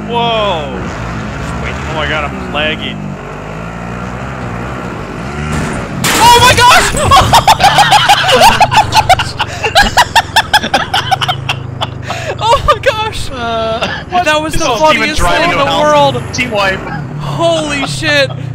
Whoa! Wait, oh my god, I'm lagging. Oh my gosh! Oh my gosh! That was the funniest thing in the world! Team wipe! Holy shit!